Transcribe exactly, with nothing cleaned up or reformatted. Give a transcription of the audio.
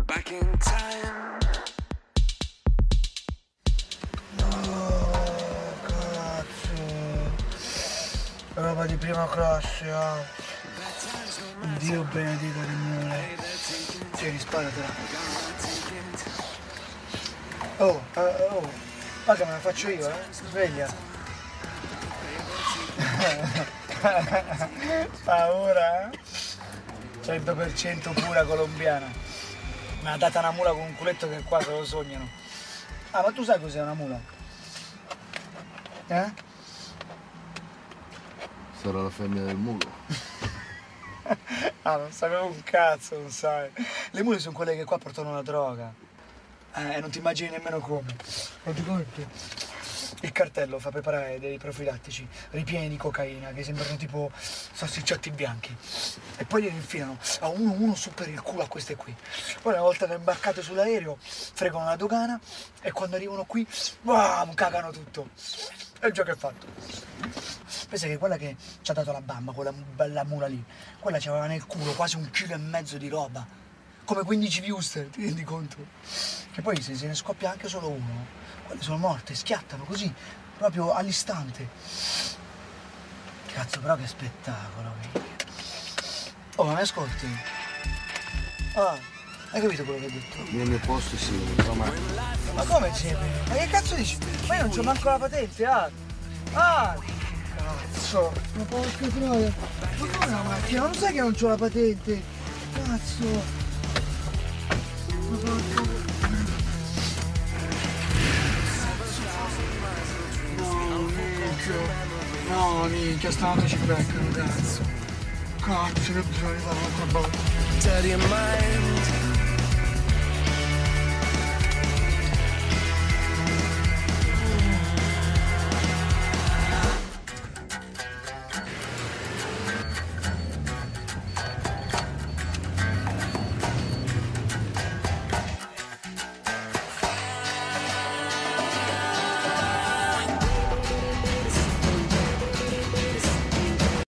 back in time. Oh, cazzo. Roba di prima classe, ah. Dio benedica le mule. Tieni, sparatela. Oh, uh, oh. Paga, me la faccio io, eh? Sveglia. Paura, eh? cento per cento pura colombiana. Mi ha data una mula con un culetto che qua se lo sognano. Ah, ma tu sai cos'è una mula? Eh? Sarà la femmina del mulo. Ah, non sapevo un cazzo, non sai. Le mule sono quelle che qua portano la droga. Eh, e non ti immagini nemmeno come. Non ti conto. Il cartello fa preparare dei profilattici ripieni di cocaina che sembrano tipo salsicciotti bianchi. E poi li infilano a uno uno su per il culo a queste qui. Poi una volta imbarcate sull'aereo, fregano la dogana e quando arrivano qui, bam, cagano tutto. E il gioco è fatto. Pensa che quella che ci ha dato la bamba, quella bella mula lì, quella ci aveva nel culo quasi un chilo e mezzo di roba. Come quindici viewster, ti rendi conto? Che poi se se ne scoppia anche solo uno, quelle sono morte, schiattano così, proprio all'istante. Cazzo, però che spettacolo. Oh, ma mi ascolti? Ah, hai capito quello che ho detto? Nel mio posto sì, ma... Ma come c'è? Ma che cazzo dici? Ma io non c'ho manco la patente, ah! Ah! Cazzo! Ma porca troia! Ma come una macchina? Non sai che non c'ho la patente? Cazzo! Ma porca... No, minchia! No, minchia, stanotte ci beccano, cazzo! Cazzo, che bisogna fare un'altra volta! Dirty mind.